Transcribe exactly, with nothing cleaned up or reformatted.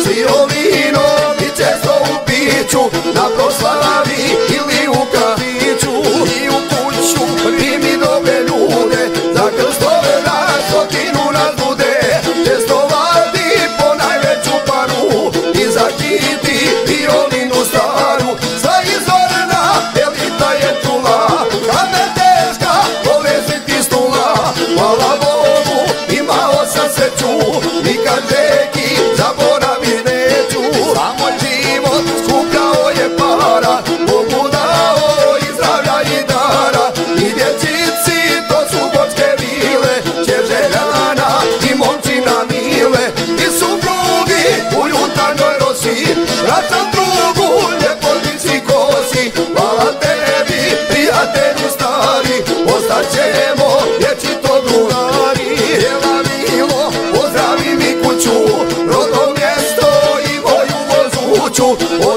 s violinom i često u piću, na proslavi ili u kafiću, i u kuću primi dobre ljude, za krstove na stotinu nas bude, često vadi po najveću paru i zakiti violinu staru. Sva izvorna elita je čula, kad me teška poveziti stula. Hvala Bogu, imao sam sreću, nikad neki zaboravit neću. Za moj život skupljao je para, Bogu dao i zdravlja i dara. I dječici, to su bočke vile, će Željana i momčina Mile. I suprugi u jutarnjoj rosi, vraćam drugu ljepotici kosi. Hvala tebi, prijatelju stari, ostaćemo vječito drugari. Jela Milo, pozdravi mi kuću, rodno mjesto i moju vozuću.